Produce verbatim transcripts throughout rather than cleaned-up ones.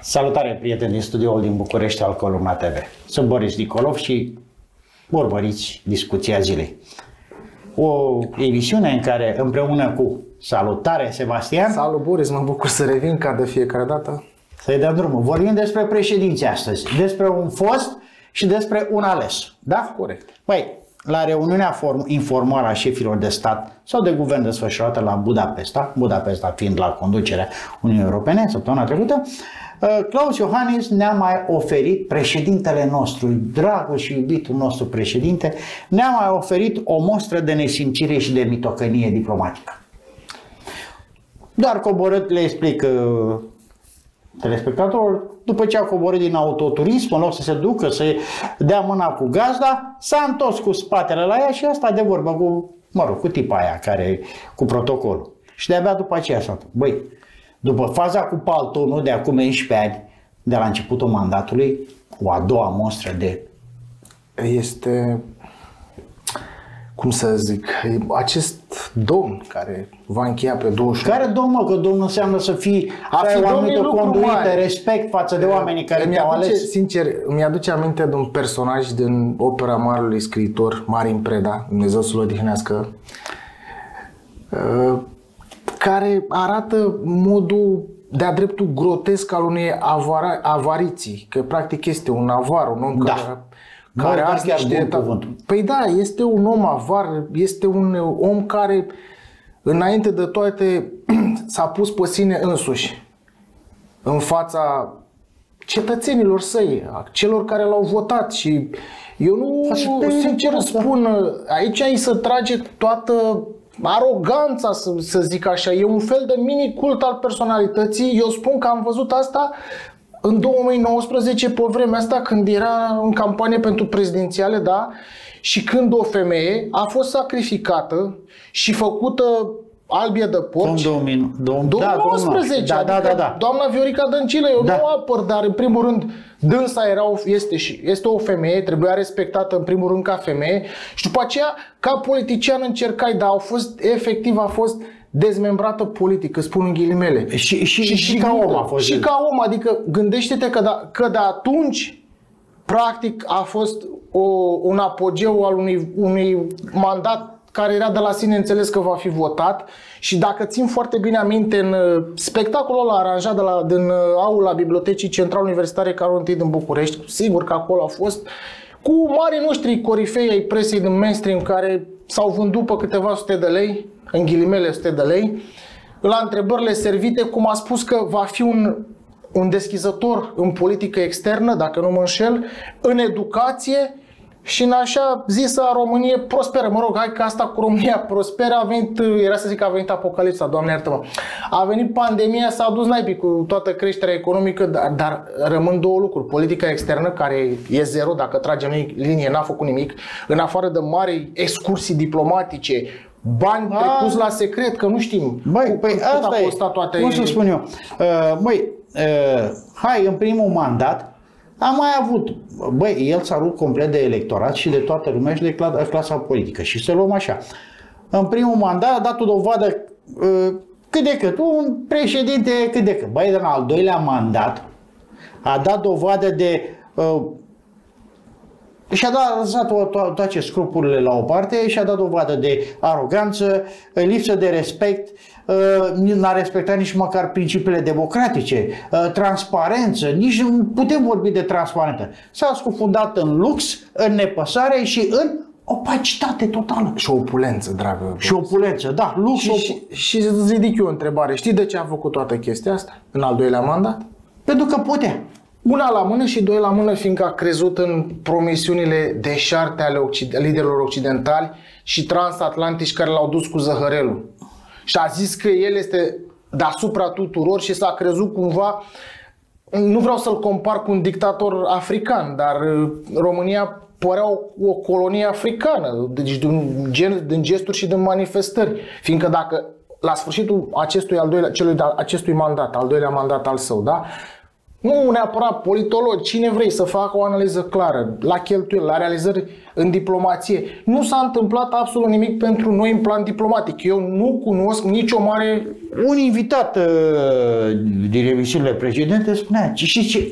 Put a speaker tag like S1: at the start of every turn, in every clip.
S1: Salutare, prieteni din studioul din București al Columna T V. Sunt Boris Nicolov și urmăriți discuția zilei. O emisiune în care împreună cu Salutare, Sebastian.
S2: Salut, Boris, mă bucur să revin ca de fiecare dată.
S1: Să-i dăm drumul. Vorbim despre președinți astăzi, despre un fost și despre un ales. Da?
S2: Corect.
S1: Păi, la reuniunea informală a șefilor de stat sau de guvern desfășurată la Budapesta, Budapesta fiind la conducerea Uniunii Europene săptămâna trecută, Klaus Iohannis ne-a mai oferit, președintele nostru, dragul și iubitul nostru președinte, ne-a mai oferit o mostră de nesimțire și de mitocănie diplomatică. Doar coborât, le explic uh, telespectatorul, după ce a coborât din autoturism, în loc să se ducă, să dea mâna cu gazda, s-a întors cu spatele la ea și asta de vorbă cu, mă rog, cu tipa aia, care, cu protocolul. Și de-abia după aceea s-a întors. Băi, după faza cu paltonul de acum unsprezece ani, de la începutul mandatului, o a doua monstră de...
S2: Este, cum să zic, acest domn care va încheia pe douăzeci și opt.
S1: Care domn, mă? Că domnul înseamnă să fii,
S2: a
S1: să
S2: fi
S1: ai o anumită conduită,
S2: mare.
S1: respect față de oamenii care te-au ales.
S2: Sincer, îmi aduce aminte de un personaj din opera marelui scriitor Marin Preda, Dumnezeu să-l odihnească, care arată modul de-a dreptul grotesc al unei avara, avariții, că practic este un avar, un om
S1: da.
S2: care, care
S1: are
S2: are niște... Păi da, este un om avar, este un om care înainte de toate s-a pus pe sine însuși în fața cetățenilor săi, celor care l-au votat și eu nu, sincer spun, aici îi se trage toată aroganța, să, să zic așa, e un fel de mini-cult al personalității. Eu spun că am văzut asta în două mii nouăsprezece, pe vremea asta, când era în campanie pentru prezidențiale, da? Și când o femeie a fost sacrificată și făcută albie de porci.
S1: două mii
S2: nouăsprezece,
S1: da, da, da, da.
S2: Doamna Viorica Dăncilă, eu da. nu apăr, dar în primul rând dânsa era o, este, și, este o femeie, trebuia respectată în primul rând ca femeie și după aceea ca politician încercai, dar au fost, efectiv a fost dezmembrată politică, spun în ghilimele.
S1: Și, și, și, și ca om a fost.
S2: Și ca om, adică gândește-te că, da, că de atunci practic a fost o, un apogeu al unui, unui mandat care era de la sine înțeles că va fi votat și dacă țin foarte bine aminte în spectacolul ăla aranjat de la, din aula Bibliotecii Centrale Universitare Carol I din București, sigur că acolo a fost, cu marii noștri corifei ai presei din mainstream care s-au vândut pe câteva sute de lei, în ghilimele sute de lei, la întrebările servite, cum a spus că va fi un, un deschizător în politică externă, dacă nu mă înșel, în educație, și în așa zisă Românie prosperă. Mă rog, hai că asta cu România prosperă a venit, era să zic că a venit apocalipsa, Doamne iartă-mă. A venit pandemia, s-a dus naibii cu toată creșterea economică, dar, dar rămân două lucruri. Politica externă, care e zero, dacă tragem linie, n-a făcut nimic, în afară de mari excursii diplomatice, bani a... trecuți la secret, că nu știm.
S1: Băi, păi asta e, toate... cum să spun eu, uh, băi, uh, hai, în primul mandat, am mai avut, băi, el s-a rupt complet de electorat și de toată lumea și de clasa politică. Și să luăm așa. În primul mandat a dat o dovadă uh, cât de cât, un președinte cât de cât. Băi, în al doilea mandat a dat dovadă de... Uh, și-a dat, lăsat toate scrupurile la o parte și a dat dovadă de aroganță, lipsă de respect, n-a respectat nici măcar principiile democratice, transparență, nici nu putem vorbi de transparență. S-a scufundat în lux, în nepăsare și în opacitate totală.
S2: Și opulență, dragă.
S1: Și opulență, da. Lux,
S2: și, și, și îți ridic eu o întrebare. Știi de ce a făcut toată chestia asta în al doilea mandat?
S1: Pentru că putea.
S2: Una la mână și doi la mână, fiindcă a crezut în promisiunile deșarte ale Occid- liderilor occidentali și transatlantici care l-au dus cu zăhărelul. Și a zis că el este deasupra tuturor și s-a crezut cumva, nu vreau să-l compar cu un dictator african, dar România părea o, o colonie africană, deci din, gen, din gesturi și din manifestări. Fiindcă dacă la sfârșitul acestui, al doilea, celui de, acestui mandat, al doilea mandat al său, da? Nu neapărat politolog, cine vrei să facă o analiză clară la cheltuieli, la realizări în diplomație. Nu s-a întâmplat absolut nimic pentru noi în plan diplomatic. Eu nu cunosc nicio mare...
S1: Un invitat uh, din emisiunile precedente spunea, și ce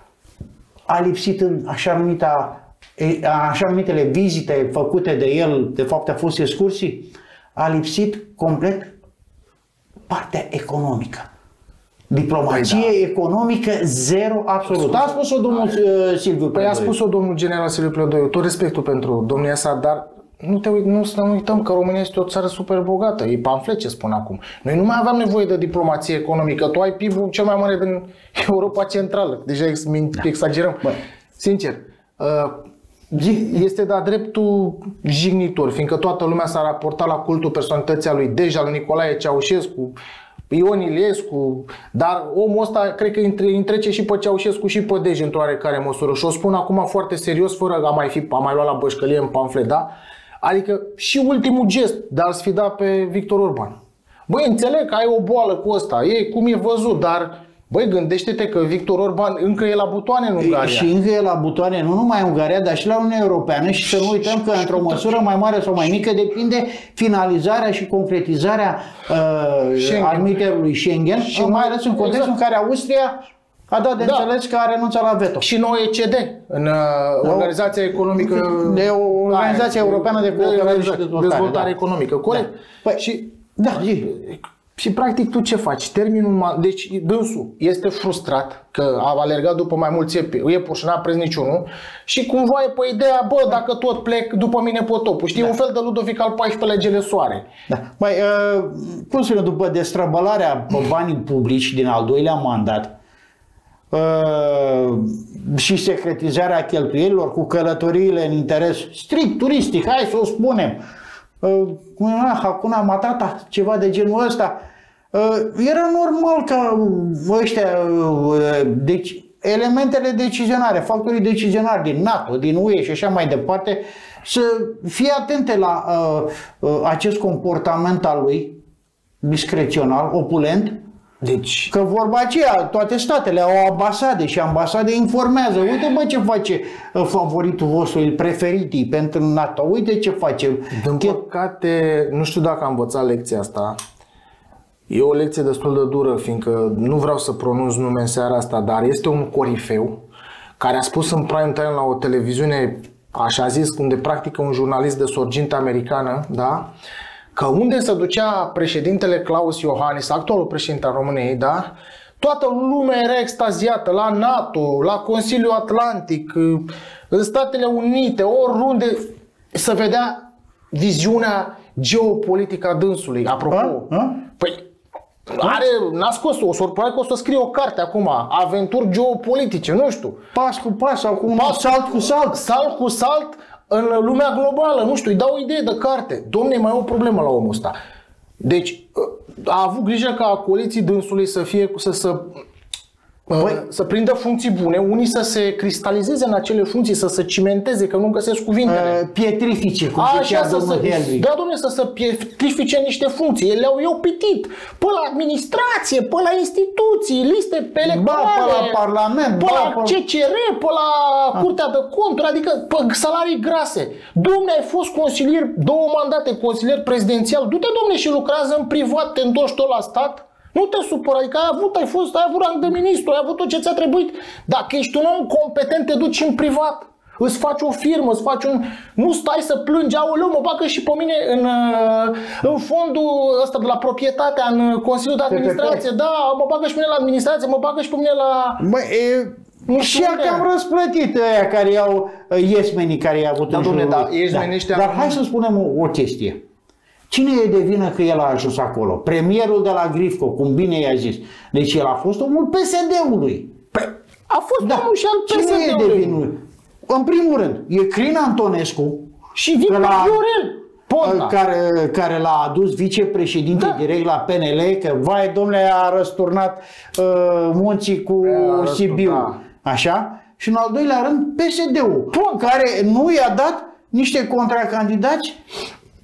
S1: a lipsit în așa numita, așa numitele vizite făcute de el, de fapt a fost excursii, a lipsit complet partea economică. Diplomație păi da. economică zero absolut. A spus-o domnul uh, Silviu Pledoiu.
S2: Păi a spus-o domnul general Silviu Pledoiu. Tot respectul pentru domnia sa, dar nu, te uit, nu să nu uităm că România este o țară super bogată. E pamflet ce spun acum. Noi nu mai aveam nevoie de diplomație economică. Tu ai P I B-ul cel mai mare din Europa Centrală. Deja ex da. exagerăm. Bă. Sincer, uh, este de-a dreptul jignitor, fiindcă toată lumea s-a raportat la cultul personalității lui deja, lui Nicolae Ceaușescu, Ion Iliescu, dar omul ăsta cred că îi trece și pe Ceaușescu și pe Dej într-o oarecare măsură. Și o spun acum foarte serios, fără a mai, fi, a mai lua la bășcălie în pamflet, da? Adică și ultimul gest de a-l sfida pe Victor Orban. Băi, înțeleg că ai o boală cu ăsta, e cum e văzut, dar... Băi, gândește-te că Victor Orban încă e la butoane în Ungaria.
S1: Și încă e la butoane, nu numai în Ungaria, dar și la Uniunea Europeană și să nu uităm că într-o măsură mai mare sau mai mică depinde finalizarea și concretizarea uh, admiterului Schengen și mai ales în contextul exact. în care Austria a dat de da. înțeles că a renunțat la veto.
S2: Și în O E C D, în uh, Organizația Economică...
S1: De Organizația Europeană de Cooperare
S2: de,
S1: și Dezvoltare.
S2: Dezvoltare da. Economică, corect? Da.
S1: Păi, și, da,
S2: Și practic tu ce faci? Terminul, deci dânsul este frustrat că a alergat după mai mulți iepuri și n-a prins niciunul și cumva e pe ideea, bă, dacă tot plec, după mine potopul. Știi, da. un fel de Ludovic al paisprezecelea Gele Soare.
S1: Da. Mai, uh, cum spune, după destrăbălarea pe banii publici din al doilea mandat uh, și secretizarea cheltuielilor cu călătoriile în interes strict turistic, hai să o spunem, uh, Hakuna Matata, ceva de genul ăsta, era normal ca ăștia, deci elementele decizionare, factorii decizionari din NATO, din U E și așa mai departe, să fie atente la uh, acest comportament al lui discrețional, opulent.
S2: Deci,
S1: că vorba aceea, toate statele au ambasade și ambasade informează. Uite, bă, ce face favoritul vostru, el preferitii pentru NATO. Uite ce face.
S2: Din păcate, nu știu dacă am învățat lecția asta. E o lecție destul de dură, fiindcă nu vreau să pronunț nume în seara asta, dar este un corifeu care a spus în prime time la o televiziune, așa zis, unde practică un jurnalist de sorginte americană, da? Că unde se ducea președintele Klaus Iohannis, actualul președinte al României, da? Toată lumea era extaziată la NATO, la Consiliul Atlantic, în Statele Unite, oriunde se vedea viziunea geopolitică a dânsului. Apropo, a? A? Păi, are, n-a scos o sorpră că o să scrie o carte acum, aventuri geopolitice, nu știu.
S1: Pas cu pas sau cu pas, salt cu salt.
S2: Salt cu salt în lumea globală, nu știu, îi dau o idee de carte. Dom'le, mai e o problemă la omul ăsta. Deci, a avut grijă ca acoliții dânsului să fie, să, să, Păi, să prindă funcții bune, unii să se cristalizeze în acele funcții, să se cimenteze, că nu găsesc cuvintele.
S1: Uh, pietrifice, cum zicea domnul Helvig.
S2: Da, domnule, să se pietrifice niște funcții. Ele au eu pitit. Pe la administrație, pe la instituții, liste electorale,
S1: ba, pe la parlament,
S2: pe la C C R, pe la ah. Curtea de Conturi, adică pe salarii grase. Dom'le, ai fost consilier, două mandate consilier prezidențial. Du-te, dom'le, și lucrează în privat, te întorci tot la stat. Nu te supăra, adică ai avut, ai fost, ai avut rang de ministru, ai avut tot ce ți-a trebuit. Dacă ești un om competent, te duci în privat. Îți faci o firmă, îți faci un... Nu stai să plângi, aoleu, mă bagă și pe mine în, în fondul ăsta de la proprietatea, în Consiliul de Administrație. Da, mă bagă și pe mine la administrație, mă bagă și pe mine la...
S1: Bă, e... Nu și ea că am răsplătit aia care iau iesmenii care i-a avut
S2: da,
S1: în jurul.
S2: Da, da,
S1: dar hai să spunem o, o chestie. Cine e de vină că el a ajuns acolo? Premierul de la Grifco, cum bine i-a zis. Deci el a fost omul P S D-ului.
S2: A fost da. omul și al P S D-ului.
S1: Cine e de vină? În primul rând, e Crin Antonescu.
S2: Și Victor Viorel Ponta.
S1: Care, care l-a adus vicepreședinte da. direct la P N L, că vai, domnule, a răsturnat uh, munții cu Sibiu. Da. Așa? Și în al doilea rând, P S D-ul, care nu i-a dat niște contracandidați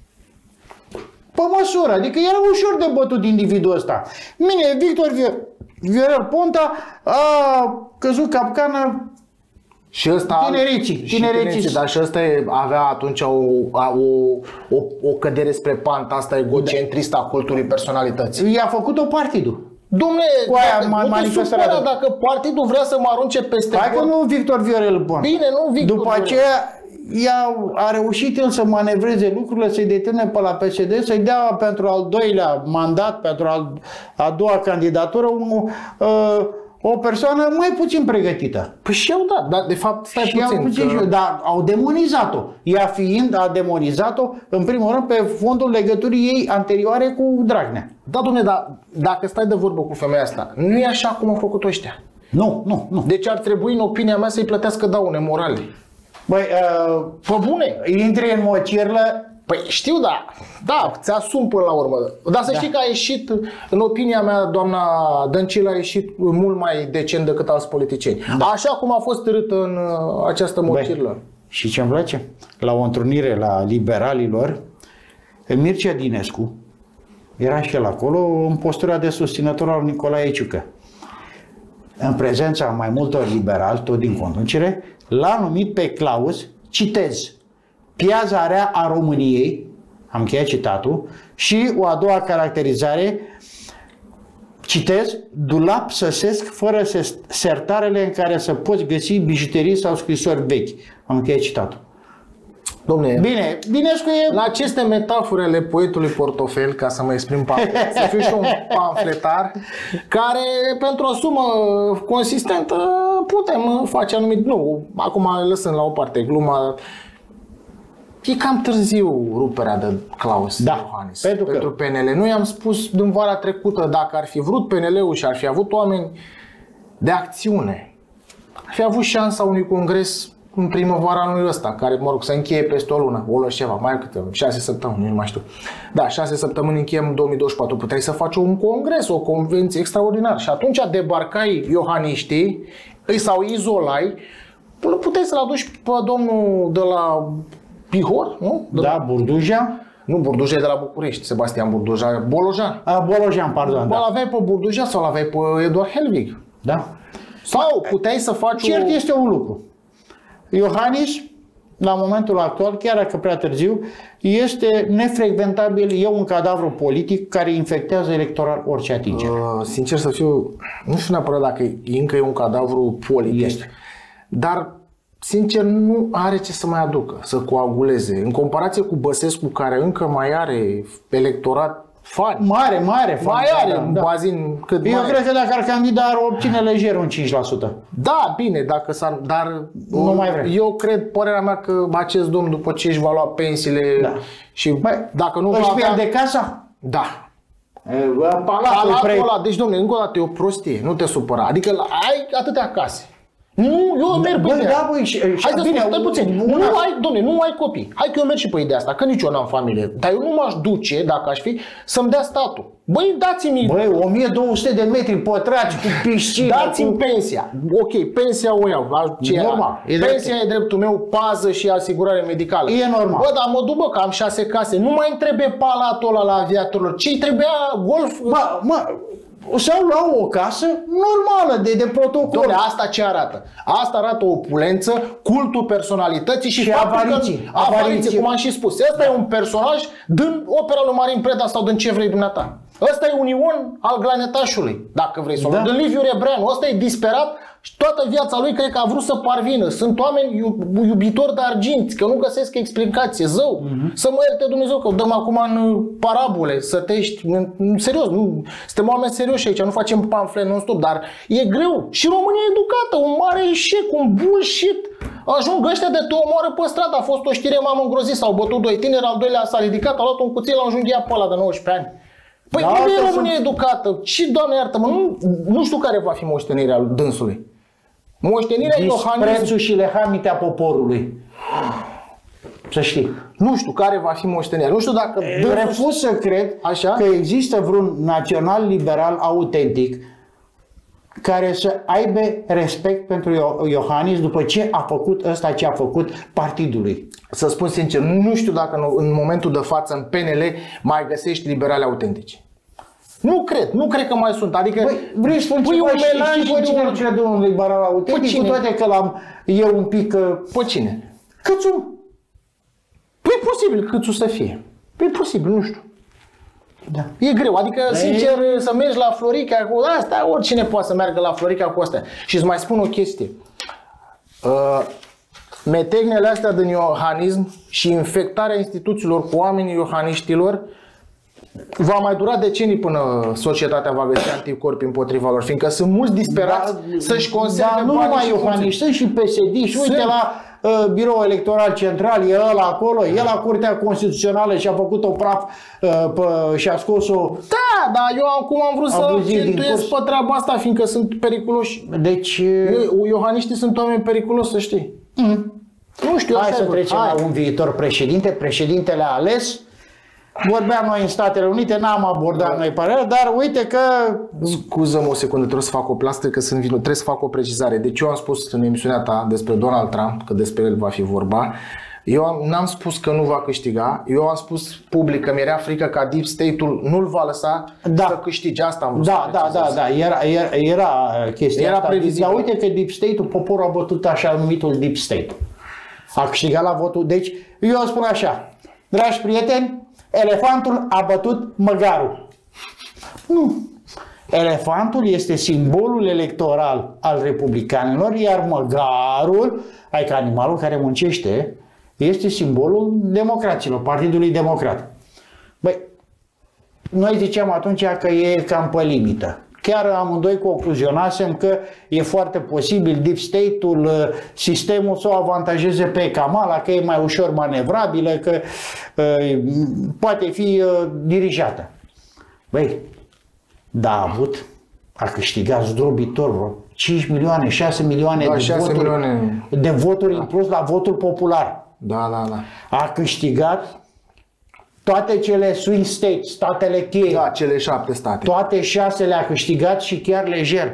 S1: pe măsură, adică era ușor de bătut individul ăsta. Mine, Victor Viorel Ponta a căzut capcană.
S2: Și ăsta,
S1: tinericii,
S2: tinericii, dar și ăsta avea atunci o, o, o, o cădere spre panta asta egocentristă a culturii personalității.
S1: I-a făcut-o partidul.
S2: Dom'le, dacă, nu te supăra dacă partidul vrea să mă arunce peste...
S1: Hai că nu Victor Viorel Ponta.
S2: Bine, nu Victor
S1: După aceea ea a reușit el să manevreze lucrurile, să-i determine pe la P S D, să-i dea pentru al doilea mandat, pentru al, a doua candidatură, un, uh, o persoană mai puțin pregătită.
S2: Păi și eu da, dar de fapt stai
S1: și
S2: puțin.
S1: puțin că... Dar au demonizat-o. Ea fiind, a demonizat-o, în primul rând, pe fondul legăturii ei anterioare cu Dragnea.
S2: Da, dom'le, dar dacă stai de vorbă cu femeia asta, nu e așa cum au făcut ăștia.
S1: Nu, nu, nu.
S2: Deci ar trebui, în opinia mea, să-i plătească daune morale.
S1: Băi, uh,
S2: pe bune.
S1: Intri în mocirlă.
S2: Păi știu, da, da, ți-asum până la urmă. Dar să da. știi că a ieșit, în opinia mea, doamna Dăncilă a ieșit mult mai decent decât alți politicieni. Da. Așa cum a fost târâtă în această mocirlă. Băi,
S1: și ce-mi place? La o întrunire la liberalilor, Mircea Dinescu era și el acolo în postura de susținător al Nicolae Ciucă. În prezența mai multor liberali, tot din conducere, l-a numit pe Claus, citez, piața rea a României, am încheiat citatul, și o a doua caracterizare, citez, dulap săsesc fără sertarele în care să poți găsi bijuterii sau scrisori vechi. Am încheiat citatul.
S2: Dom'le,
S1: bine, Dinescu e...
S2: La aceste metafore ale poetului Portofel, ca să mă exprim pamflet, să fiu și un pamfletar, care pentru o sumă consistentă putem face anumit... Nu, acum lăsând la o parte gluma, e cam târziu ruperea de Claus
S1: da,
S2: Iohannis
S1: pentru,
S2: pentru
S1: că...
S2: P N L. Noi am spus din vara trecută, dacă ar fi vrut P N L-ul și ar fi avut oameni de acțiune, ar fi avut șansa unui congres în primăvara anului ăsta, care, mă rog, să încheie peste o lună, o lună și ceva, mai câte, șase săptămâni, nu mai știu. Da, șase săptămâni încheiem în două mii douăzeci și patru, puteai să faci un congres, o convenție extraordinară. Și atunci debarcai iohaniștii, îi sau izolai, puteai să-l aduci pe domnul de la Bihor, nu? De
S1: da,
S2: la...
S1: Burduja.
S2: Nu, Burduja e de la București, Sebastian Burduja, Bolojan.
S1: A, Bolojan, pardon,
S2: da.
S1: da.
S2: L-aveai pe Burduja sau l-aveai pe Eduard Helvig.
S1: Da.
S2: Sau puteai să faci
S1: Cert
S2: o...
S1: este un lucru. Iohannis, la momentul actual, chiar dacă prea târziu, este nefrecventabil, e un cadavru politic care infectează electoral orice atingere.
S2: Uh, sincer să fiu, nu știu neapărat dacă încă e un cadavru politic, este. Dar sincer nu are ce să mai aducă, să coaguleze. În comparație cu Băsescu, care încă mai are electorat fani.
S1: Mare, mare fani.
S2: Mai are da, un da. bazin cât
S1: Eu
S2: mare.
S1: cred că dacă ar candida ar obține lejer un cinci la sută.
S2: Da, bine, dacă s-ar, dar
S1: nu mai vrem.
S2: Eu cred, părerea mea, că acest domn, după ce își va lua pensiile da. și
S1: Băi,
S2: dacă nu
S1: își
S2: va avea...
S1: pierde casa?
S2: Da.
S1: Palatul,
S2: Palatul
S1: pre...
S2: ăla, deci domnule, încă o dată e o prostie, nu te supăra. Adică ai atâtea case. Nu, eu merg pe ideea.
S1: Da, băi, și,
S2: Hai să
S1: bine,
S2: spun, puțin. Nu ai, dom'le, nu ai copii. Hai că eu merg și pe ideea asta, că nici eu n-am familie. Dar eu nu m-aș duce, dacă aș fi, să-mi dea statul. Băi, dați-mi...
S1: Băi, o mie două sute de metri pătrați cu piscină.
S2: Dați-mi cu... pensia. Ok, pensia o iau. Ce
S1: normal.
S2: E pensia e dreptul meu, pază și asigurare medicală.
S1: E normal.
S2: Bă, dar mă duc, bă, că am șase case. Nu mai trebuie palatul ăla la aviatorilor. Ce-i trebuia golf?
S1: Bă, mă... Sau luau o casă normală, de, de protocol.
S2: Doamne, asta ce arată? Asta arată o opulență, cultul personalității și,
S1: și avariții.
S2: Că, avariții, cum am și spus. Ăsta e un personaj din opera lui Marin Preda sau din ce vrei dumneata. Ăsta e un Ion al Glanetașului, dacă vrei să o da. Din Liviu Rebreanu. Ăsta e disperat și toată viața lui cred că a vrut să parvină. Sunt oameni iubitori de arginți, că nu găsesc explicație. Zău, uh-huh. Să mă ierte Dumnezeu că o dăm acum în parabole, sătești. În, serios, nu, suntem oameni serioși aici, nu facem pamflet non-stop, dar e greu. Și România e educată, un mare eșec, un bullshit. Ajung ăștia de te omoară pe stradă. A fost o știre, m-am îngrozit, s-au bătut doi tineri, al doilea s-a ridicat, a luat un cuțit, l-a înjunghiat pe ăla de nouăsprezece ani. Păi da, nu e România sunt... educată. Și, Doamne iartă-mă, nu, nu știu care va fi moștenirea dânsului. Moștenirea Iohannis...
S1: Disprețul și lehamitea poporului. Să știi.
S2: Nu știu care va fi moștenirea. Nu știu dacă...
S1: Dânsul... Refuz să cred așa? Că există vreun național-liberal autentic care să aibă respect pentru Iohannis după ce a făcut ăsta ce a făcut partidului.
S2: Să spun sincer, nu știu dacă în momentul de față în P N L mai găsești liberali autentici. Nu cred, nu cred că mai sunt. Adică
S1: Băi, vrei să spun
S2: pui
S1: ceva
S2: un melanj
S1: și știi cine nu crede un liberal autentic, cu toate că l-am eu un pic...
S2: Pe cine?
S1: Câțu.
S2: Păi e posibil Câțu să fie. Păi e posibil, nu știu.
S1: Da.
S2: E greu, adică, da, sincer, e... să mergi la Florica cu asta, oricine poate să meargă la Florica cu asta. Și îți mai spun o chestie. Uh, metegnele astea din iohanism și infectarea instituțiilor cu oamenii iohaniștilor va mai dura decenii până societatea va găsi anticorpi împotriva lor, fiindcă sunt mulți disperați da, să-și conserve
S1: da, nu numai iohaniști, sunt și P S D-și. Uite la uh, Biroul Electoral Central, e ăla acolo, e la Curtea Constituțională și a făcut-o praf uh, pe, și a scos-o...
S2: Da, dar eu acum am vrut să accentuez pe treaba asta, fiindcă sunt periculoși.
S1: Deci...
S2: Eu, iohaniștii sunt oameni periculoși, să știi. Mm. Nu știu,
S1: hai să trecem
S2: hai.
S1: la un viitor președinte. Președintele ales. Vorbeam noi în Statele Unite, n-am abordat da. noi părerea, dar uite că...
S2: Scuză-mă o secundă, trebuie să fac o plastă, că sunt vino, trebuie să fac o precizare. Deci eu am spus în emisiunea ta despre Donald Trump, că despre el va fi vorba. Eu n-am spus că nu va câștiga, eu am spus public că mi-era frică ca Deep State-ul nu-l va lăsa da. să câștige. Asta am vrut
S1: da,
S2: să
S1: Da, da, da, era, era, era chestia
S2: era
S1: asta.
S2: previzibil.
S1: Dar uite că Deep State-ul, poporul a bătut așa numitul Deep State. A câștigat la votul. Deci eu spun așa, dragi prieteni, elefantul a bătut măgarul. Nu. Elefantul este simbolul electoral al republicanilor, iar măgarul, adică animalul care muncește, este simbolul democraților, Partidului Democrat. Băi, noi ziceam atunci că e cam pe limită. Chiar amândoi concluzionasem că e foarte posibil Deep State-ul, sistemul să o avantajeze pe Kamala, că e mai ușor manevrabilă, că uh, poate fi uh, dirijată. Băi, da, a avut, a câștigat zdrobitor vreo cinci milioane, șase milioane
S2: da,
S1: de
S2: șase
S1: voturi,
S2: milioane.
S1: de voturi
S2: da.
S1: în plus la votul popular.
S2: Da, da, da.
S1: A câștigat toate cele swing states, statele cheie.
S2: Da, cele șapte state.
S1: Toate șase le-a câștigat și chiar lejer.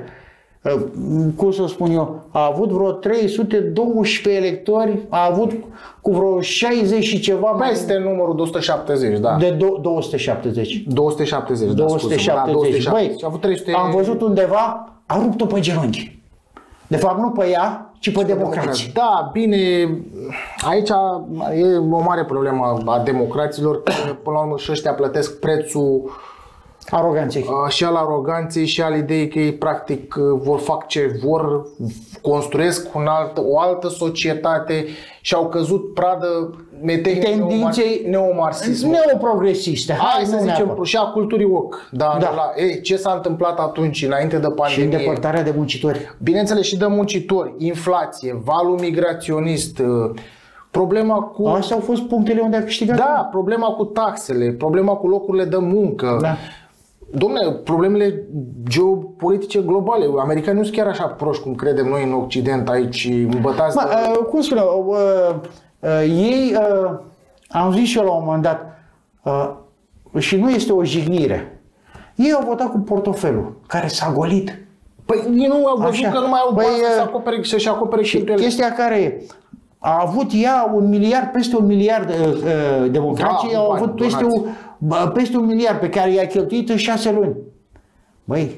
S1: Cum să spun eu, a avut vreo trei sute doisprezece electori, a avut cu vreo șaizeci și ceva...
S2: Peste mai... numărul două sute șaptezeci, da.
S1: De două sute șaptezeci.
S2: două sute șaptezeci, da,
S1: două sute șaptezeci. Da, două sute șaptezeci. Băi, a avut trei sute... am văzut undeva, a rupt-o pe genunchi. De fapt, nu pe ea, ci pe democrație.
S2: Da, bine, aici e o mare problemă a democraților, că până la urmă și ăștia plătesc prețul
S1: aroganței.
S2: Și al aroganței și al ideii că ei practic vor fac ce vor, construiesc un alt, o altă societate și au căzut pradă
S1: tendinței
S2: neomarxismului.
S1: Neoprogresiste.
S2: Hai, Hai să zicem neapărat. Și a culturii woke. Da, da. La, ei, ce s-a întâmplat atunci, înainte de pandemie?
S1: Și îndepărtarea de muncitori.
S2: Bineînțeles, și de muncitori, inflație, valul migraționist, problema cu...
S1: Astea au fost punctele unde a câștigat.
S2: Da, problema cu taxele, problema cu locurile de muncă. Da. Dom'le, problemele geopolitice globale. Americanii nu sunt chiar așa proști cum credem noi în Occident aici, îmbătați
S1: de... uh, Cum spune, uh, uh, ei, uh, am zis și eu la un moment dat, uh, și nu este o jignire, ei au votat cu portofelul, care s-a golit.
S2: Păi ei nu au văzut că nu mai au bani
S1: păi,
S2: să acopere, să-și acopere
S1: și chestia care e, a avut ea un miliard, peste un miliard uh, democrații, da, au avut bani, peste, un, peste un miliard pe care i-a cheltuit în șase luni. Băi,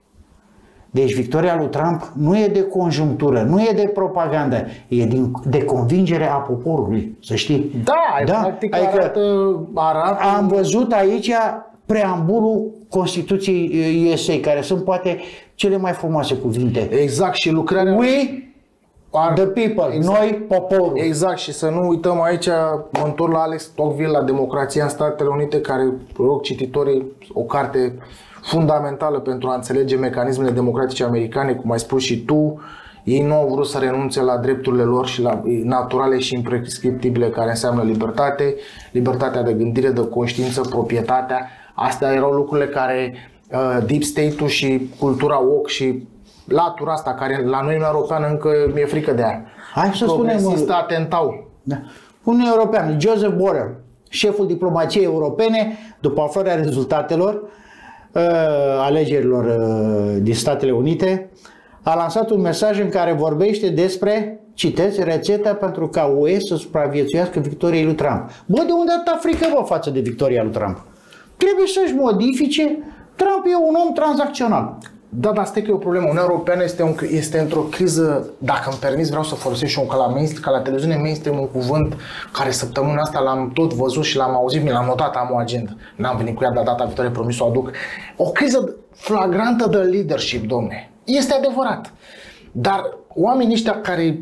S1: deci victoria lui Trump nu e de conjunctură, nu e de propagandă, e din, de convingere a poporului, să știi.
S2: Da, da? practic adică arată, arată...
S1: Am văzut aici preambulul Constituției U S A, care sunt poate cele mai frumoase cuvinte.
S2: Exact, și lucrarea...
S1: We the people, exact. Noi, poporul.
S2: Exact, și să nu uităm aici, mă întorc la Alex Tocqueville, la Democrația în Statele Unite, care rog cititorii, o carte fundamentală pentru a înțelege mecanismele democratice americane, cum ai spus și tu. Ei nu au vrut să renunțe la drepturile lor și la naturale și imprescriptibile, care înseamnă libertate, libertatea de gândire, de conștiință, proprietatea. Astea erau lucrurile care uh, Deep State-ul și cultura woke și latura asta, care la noi în Europeană încă mi-e frică de ea.
S1: Hai să spunem,
S2: atentau.
S1: Da. Uniunea Europeană, Joseph Borrell, șeful diplomației europene, după aflarea rezultatelor uh, alegerilor uh, din Statele Unite, a lansat un mesaj în care vorbește despre, citez, rețeta pentru ca U E să supraviețuiască victoriei lui Trump. Bă, de unde atâta frică, bă, față de victoria lui Trump? Trebuie să-și modifice Trump e un om tranzacțional.
S2: Da, dar asta e că e o problemă. Uniunea Europeană este, un, este într-o criză, dacă îmi permis, vreau să folosesc și un ca la, mainstream, ca la televiziune mainstream un cuvânt care săptămâna asta l-am tot văzut și l-am auzit, mi l-am notat, am o agenda. N-am venit cu ea, dar data viitoare promis să o aduc. O criză flagrantă de leadership, domne. Este adevărat. Dar oamenii ăștia care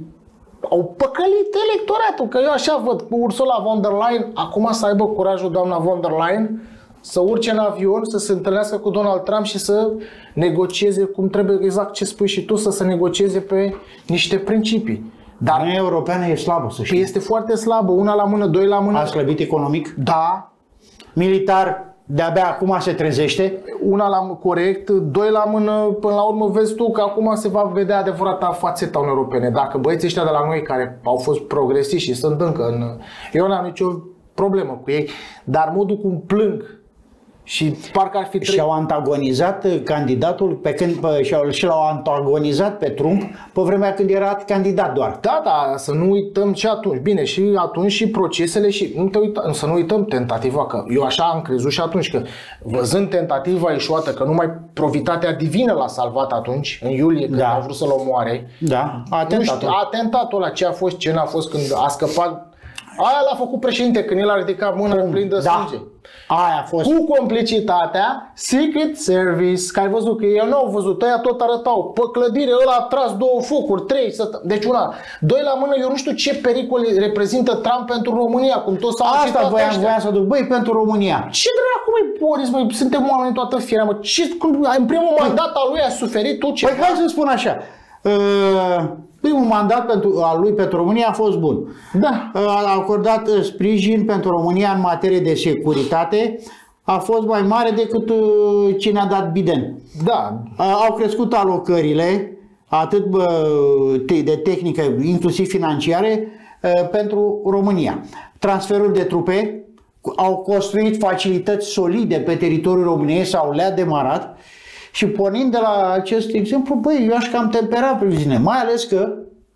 S2: au păcălit electoratul, că eu așa văd cu Ursula von der Leyen, acum să aibă curajul doamna von der Leyen să urce în avion, să se întâlnească cu Donald Trump și să negocieze cum trebuie, exact ce spui și tu, să se negocieze pe niște principii.
S1: Dar Uniunea Europeană e slabă, să știi.
S2: Este foarte slabă, una la mână, doi la mână.
S1: A slăbit economic?
S2: Da.
S1: Militar, de-abia acum se trezește?
S2: Una la corect, doi la mână, până la urmă vezi tu că acum se va vedea adevărata fațeta Uniunii Europene. Dacă băieții ăștia de la noi care au fost progresiști și sunt încă în... Eu n-am nicio problemă cu ei, dar modul cum plâng și parcă ar fi...
S1: Tre- și-au antagonizat candidatul, pe când și-au, și l-au antagonizat pe Trump pe vremea când era candidat doar.
S2: Da, da, să nu uităm și atunci. Bine, și atunci și procesele și nu te uita, să nu uităm tentativa, că eu așa am crezut și atunci, că văzând tentativa eșuată, că numai provitatea divină l-a salvat atunci, în iulie, când
S1: da.
S2: a vrut să-l omoare.
S1: Da, atentatul.
S2: Nu știu, atentatul ăla, ce a fost, ce n-a fost când a scăpat. Aia l-a făcut președinte când el a ridicat mâna plin de
S1: da.
S2: sânge.
S1: Aia a fost.
S2: Cu complicitatea Secret Service, că ai văzut că ei nu au văzut, ăia tot arătau pe clădire, ăla a tras două focuri, trei, să... deci una, doi la mână, eu nu știu ce pericol reprezintă Trump pentru România, cum toți s-au
S1: Asta voiam, voiam să duc, băi, pentru România.
S2: Ce dracu, băi, Boris, băi, suntem oameni toată firea, mă, ce, în primul băi, mandat al lui a suferit tu ce?
S1: Păi hai să spun așa, uh... primul mandat pentru, al lui pentru România a fost bun.
S2: Da.
S1: A acordat sprijin pentru România în materie de securitate. A fost mai mare decât cine a dat Biden.
S2: Da.
S1: Au crescut alocările, atât de tehnică, inclusiv financiare, pentru România. Transferul de trupe, au construit facilități solide pe teritoriul României sau le-a demarat. Și pornind de la acest exemplu, băi, eu aș cam tempera previziune, mai ales că,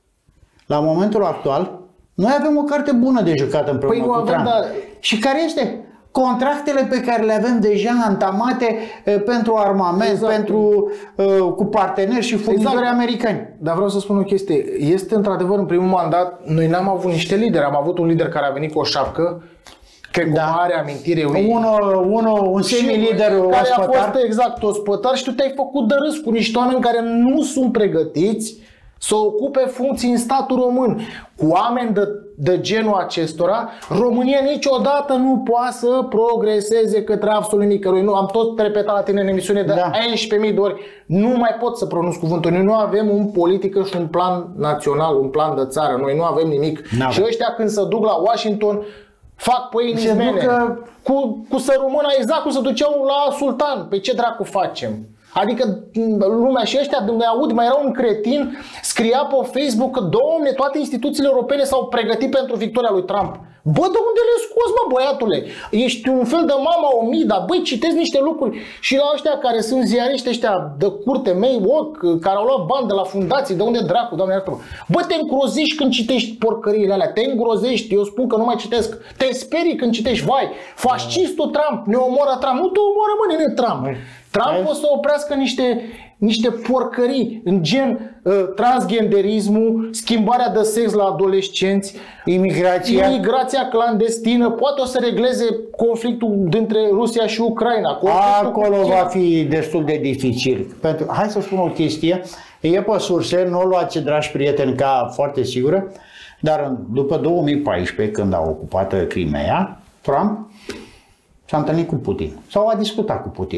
S1: la momentul actual, noi avem o carte bună de jucat împreună
S2: păi
S1: cu Trump. Dar... Și care este? Contractele pe care le avem deja antamate e, pentru armament, exact. pentru, e, cu parteneri și furnizori exact. americani.
S2: Dar vreau să spun o chestie. Este într-adevăr în primul mandat, noi n-am avut niște lideri. Am avut un lider care a venit cu o șapcă, că cu da. mare amintire.
S1: Uno, uno, un semi-lider
S2: care a fost exact ospătar și tu te-ai făcut de râs cu niște oameni care nu sunt pregătiți să ocupe funcții în statul român. Cu oameni de, de genul acestora, România niciodată nu poate să progreseze către absolut nicăruia. Nu, am tot repetat la tine în emisiune de da. unsprezece mii de ori. Nu mai pot să pronunț cuvântul. Noi nu avem un politică și un plan național, un plan de țară. Noi nu avem nimic. N-avem. Și ăștia când se duc la Washington fac pâini izmene ducă... cu, cu sărumâna exact cum se duceau la sultan. Pe ce dracu facem? Adică lumea și ăștia, ne aud, mai era un cretin, scria pe Facebook că, domne, toate instituțiile europene s-au pregătit pentru victoria lui Trump. Bă, de unde le scos, mă, băiatule? Ești un fel de mama omida, băi, citesc niște lucruri. Și la ăștia care sunt ziariști ăștia de curte mei, oc, care au luat bani de la fundații, de unde dracu, doamne iartă-mă. Bă, te îngrozești când citești porcăriile alea, te îngrozești, eu spun că nu mai citesc. Te sperii când citești, vai, fascistul Trump, ne omoară Trump. Nu te omoară, mă, nene, Trump. Trump o să oprească niște, niște porcării în gen uh, transgenderismul, schimbarea de sex la adolescenți,
S1: imigrația.
S2: imigrația clandestină, poate o să regleze conflictul dintre Rusia și Ucraina.
S1: Acolo cu... va fi destul de dificil. Pentru... Hai să spun o chestie, e pe surse, nu o luați, dragi prieteni, ca foarte sigură, dar după două mii paisprezece, când a ocupat Crimea, Trump s-a întâlnit cu Putin sau a discutat cu Putin.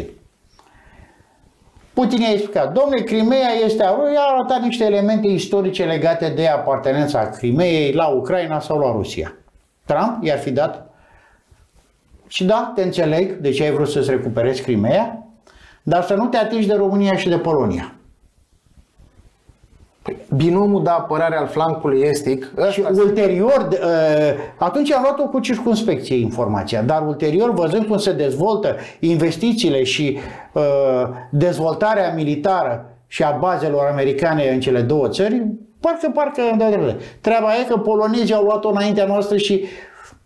S1: Putin i-a explicat, domnule, Crimea este a lui, a arătat niște elemente istorice legate de apartenența Crimeei la Ucraina sau la Rusia. Trump i-ar fi dat și da, te înțeleg de ce ai vrut să-ți recuperezi Crimea, dar să nu te atingi de România și de Polonia.
S2: Binomul de apărare al flancului estic.
S1: Și ulterior, atunci am luat-o cu circumspecție informația, dar ulterior, văzând cum se dezvoltă investițiile și dezvoltarea militară și a bazelor americane în cele două țări, parcă, parcă, treaba e că polonezii au luat-o înaintea noastră și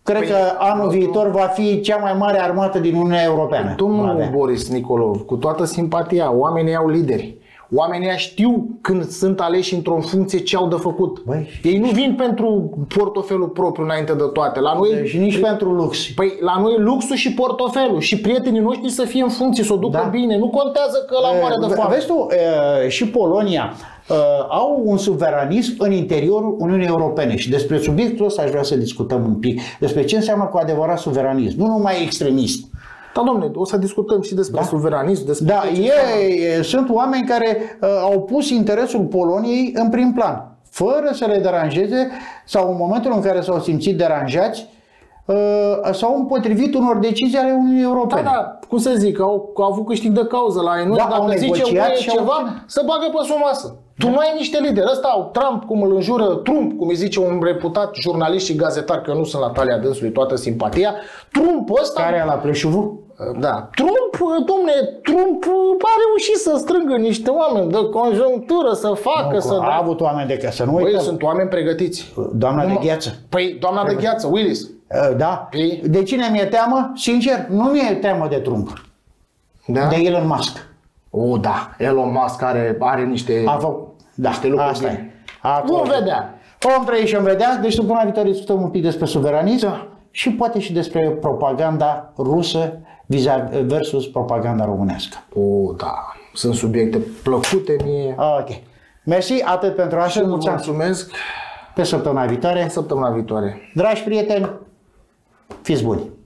S1: Cred păi, că anul viitor va fi cea mai mare armată din Uniunea Europeană.
S2: Domnul Boris Nicolov, cu toată simpatia, oamenii au lideri. Oamenii știu când sunt aleși într-o funcție ce au de făcut. Băi, ei nu vin pentru portofelul propriu înainte de toate. La noi,
S1: și nici pentru lux.
S2: Păi la noi luxul și portofelul și prietenii noștri să fie în funcție, să o ducă da. bine. Nu contează că la moare de foame.
S1: Vezi tu, și Polonia au un suveranism în interiorul Uniunii Europene și despre subiectul ăsta aș vrea să discutăm un pic. Despre ce înseamnă cu adevărat suveranism, nu numai extremist.
S2: Da, domnule, o să discutăm și despre da? suveranism, despre...
S1: Da, ei sunt oameni care uh, au pus interesul Poloniei în prim plan, fără să le deranjeze sau în momentul în care s-au simțit deranjați, uh, s-au împotrivit unor decizii ale Uniunii Europene.
S2: Da, da, cum să zic, au, au avut câștig de cauză la ei. Da, dacă zice ceva, au... să bagă pe sub masă. Tu nu ai niște lideri. Ăsta, Trump, cum îl înjură, Trump, cum îi zice un reputat jurnalist și gazetar, că eu nu sunt la talia dânsului, toată simpatia, Trump ăsta...
S1: Care e la Pleșuvu?
S2: Da. Trump, domne, Trump a reușit să strângă niște oameni de conjunctură, să facă,
S1: nu,
S2: să...
S1: A avut oameni de să nu uităm.
S2: Băi, sunt oameni pregătiți.
S1: Doamna de gheață.
S2: Păi, doamna de gheață, Willis.
S1: Da. Păi... De cine mi-e teamă? Sincer, nu mi-e teamă de Trump. Da? De Elon Musk.
S2: O, da. Elon Musk are, are niște...
S1: A făcut. Da,
S2: niște lucruri
S1: asta e.
S2: Vom vedea.
S1: Vom trăi și vom vedea. Deci, săptămâna viitoare discutăm un pic despre suveranism da. și poate și despre propaganda rusă versus propaganda românească.
S2: O, da. Sunt subiecte plăcute mie.
S1: Ok. Mersi, atât pentru astăzi.
S2: Mulțumesc.
S1: Pe săptămâna viitoare.
S2: Săptămâna viitoare.
S1: Dragi prieteni, fiți buni.